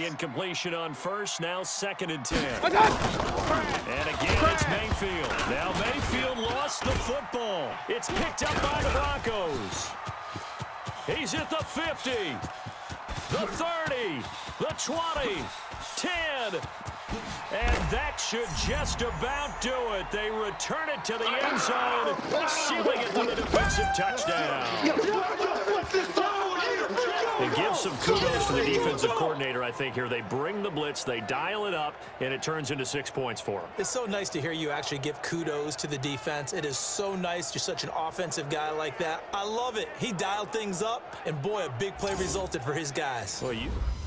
Incompletion on first, now 2nd and 10. And again, it's Mayfield. Now Mayfield lost the football. It's picked up by the Broncos. He's at the 50, the 30, the 20, 10. And that should just about do it. They return it to the end zone, sealing it to the defensive touchdown. And give some kudos to the defensive coordinator, I think, here. They bring the blitz, they dial it up, and it turns into 6 points for them. It's so nice to hear you actually give kudos to the defense. It is so nice. You're such an offensive guy like that. I love it. He dialed things up, and boy, a big play resulted for his guys. Well, you...